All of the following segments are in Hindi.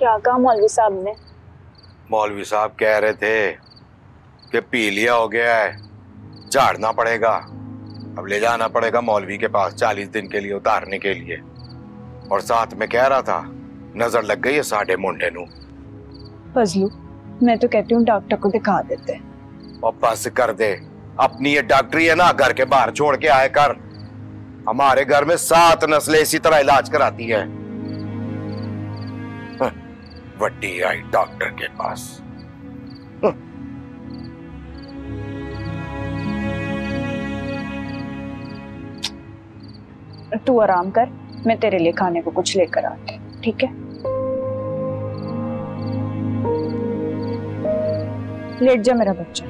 क्या कहा मौलवी साहब ने? मौलवी साहब कह रहे थे कि पीलिया हो गया है, झाड़ना पड़ेगा, अब ले जाना पड़ेगा मौलवी के पास 40 दिन के लिए उतारने के लिए। और साथ में कह रहा था नजर लग गई है साढ़े मुंडे नू। फजलू, मैं तो कहती हूँ डॉक्टर को दिखा देते। और बस कर दे, अपनी ये डॉक्टरी है ना घर के बाहर छोड़ के आए कर। हमारे घर में 7 नस्लें इसी तरह इलाज कराती है। वड्डी आई डॉक्टर के पास। तू आराम कर, मैं तेरे लिए खाने को कुछ लेकर आती हूँ, ठीक है? लेट जा मेरा बच्चा।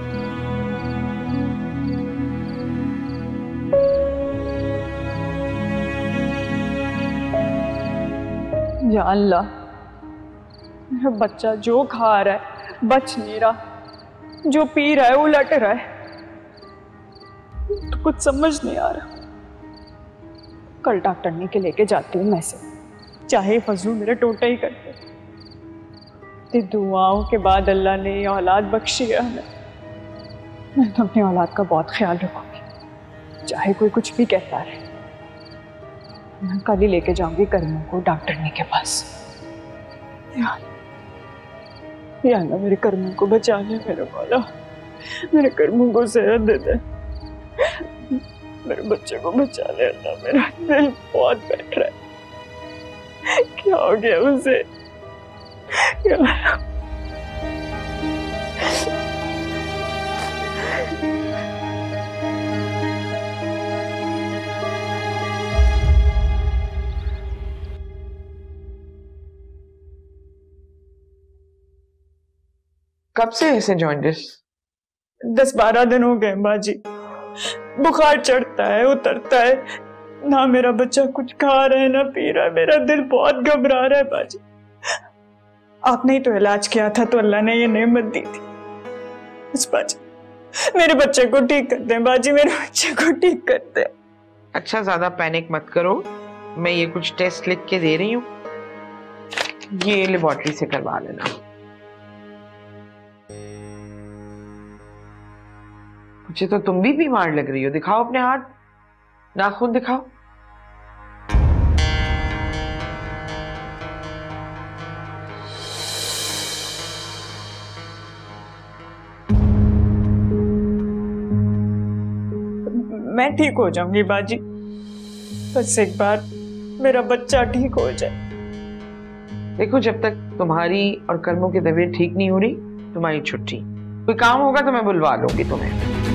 या अल्लाह, मेरा बच्चा जो खा रहा है बच नहीं रहा, जो पी रहा है उलट रहा है, तो कुछ समझ नहीं आ रहा। कल डॉक्टर ने के लेके जाती हूँ मैं से, चाहे फजलू मेरे टोटा ही करते। ते दुआओं के बाद अल्लाह ने ये औलाद बख्शी है हमें। मैं तो अपनी औलाद का बहुत ख्याल रखूंगी, चाहे कोई कुछ भी कहता रहे। मैं कल ही लेके जाऊंगी कर्मों को डॉक्टर ने के पास। या अल्लाह मेरे कर्मों को बचा ले, मेरे मौला मेरे कर्मों को सेहत दे दे, मेरे बच्चे को बचा ले अल्लाह। मेरा दिल बहुत बैठ रहा है, क्या हो गया उसे? कब से ऐसे जॉइंटिस? 10-12 दिन हो गए बाजी। बुखार चढ़ता है उतरता है, ना मेरा बच्चा कुछ खा रहा है ना पी रहा है। मेरा दिल बहुत घबरा रहा है बाजी। आपने ही तो इलाज किया था तो अल्लाह ने ये नेमत दी थी। बस बाजी मेरे बच्चे को ठीक कर दें बाजी, मेरे बच्चे को ठीक कर दें। अच्छा, ज्यादा पैनिक मत करो, मैं ये कुछ टेस्ट लिख के दे रही हूँ, ये लेबोरेटरी से करवा लेना। मुझे तो तुम भी बीमार लग रही हो, दिखाओ अपने हाथ, नाखून दिखाओ। मैं ठीक हो जाऊंगी बाजी, बस एक बार मेरा बच्चा ठीक हो जाए। देखो, जब तक तुम्हारी और कर्मों की तबीयत ठीक नहीं हो रही, तुम्हारी छुट्टी। कोई काम होगा तो मैं बुलवा लूंगी तुम्हें।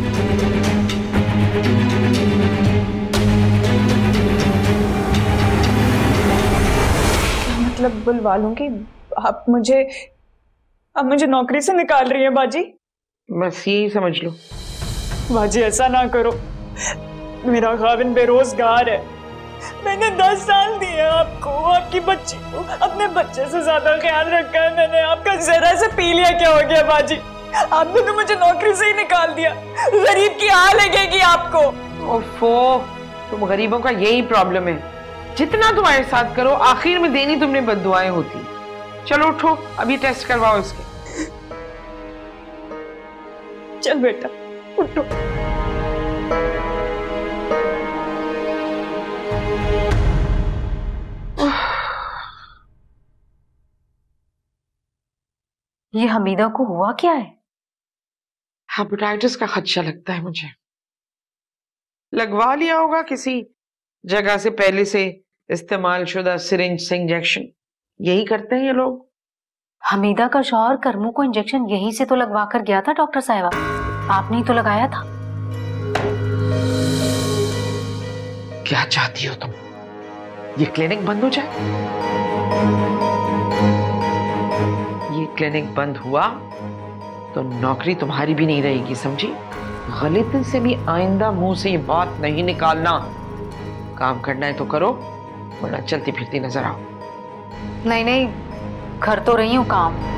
मतलब बुलवा लूंगी? आप मुझे नौकरी से निकाल रही हैं बाजी? बस यही समझ लो। बाजी ऐसा ना करो, मेरा खाविन बेरोजगार है। मैंने 10 साल दिए आपको, आपकी बच्ची को, अपने बच्चे से ज्यादा ख्याल रखा है मैंने। आपका जरा से पी लिया क्या हो गया बाजी? आपने तो मुझे नौकरी से ही निकाल दिया। गरीब की आ लगेगी आपको। ओफो, तुम गरीबों का यही प्रॉब्लम है, जितना तुम्हारे साथ करो आखिर में देनी तुमने बद्दुआएं होती। चलो उठो, अभी टेस्ट करवाओ इसके। चल बेटा उठो। ये हमीदा को हुआ क्या है? हेपेटाइटिस का खदशा लगता है मुझे। लगवा लिया होगा किसी जगह से पहले से इस्तेमाल शुदा सिरिंज से इंजेक्शन, यही करते हैं ये लोग। हमीदा का शौहर कर्मू को इंजेक्शन यहीं से तो लगवा कर गया था डॉक्टर साहिबा, आपने ही तो लगाया था। क्या चाहती हो तुम? ये क्लिनिक बंद हो जाए? ये क्लिनिक बंद हुआ तो नौकरी तुम्हारी भी नहीं रहेगी, समझी? गलती से भी आइंदा मुंह से ये बात नहीं निकालना। काम करना है तो करो, वरना चलती फिरती नजर आओ। नहीं नहीं, कर तो रही हूँ काम।